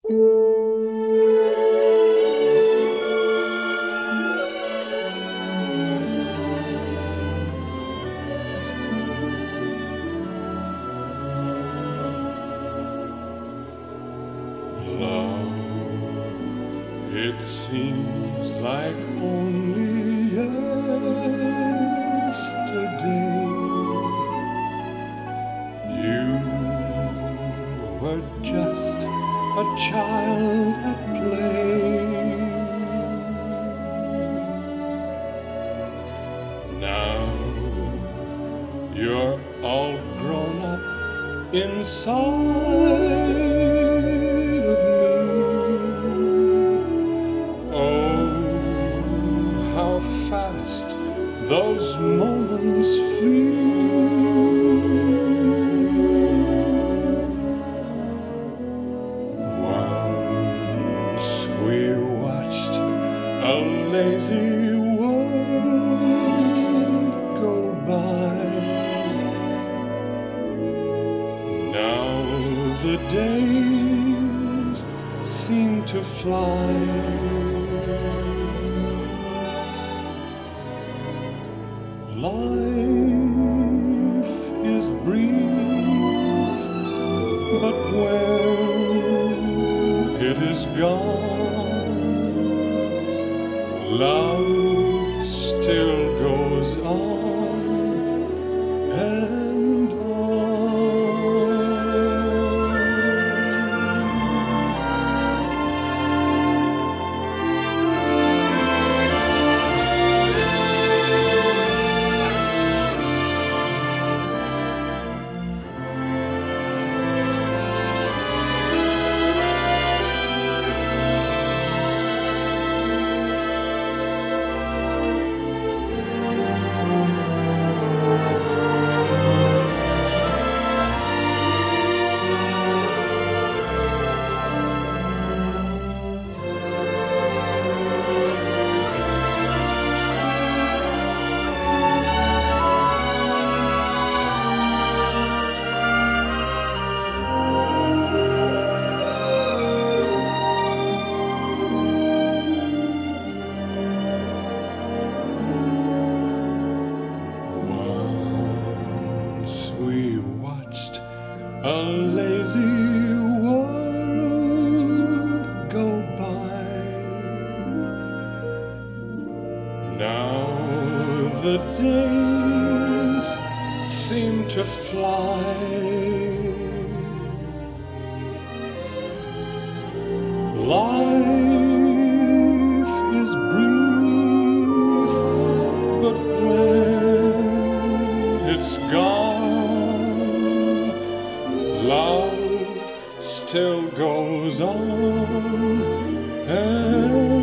Love, it seems like only yesterday you were just a child at play. Now you're all grown up inside of me. Oh, how fast those moments flee. Once we watched a lazy world go by. Now the days seem to fly. Life is brief, but when it is gone, love still goes on and on. We watched a lazy world go by. Now the days seem to fly. Life is brief, but when it's gone, love still goes on.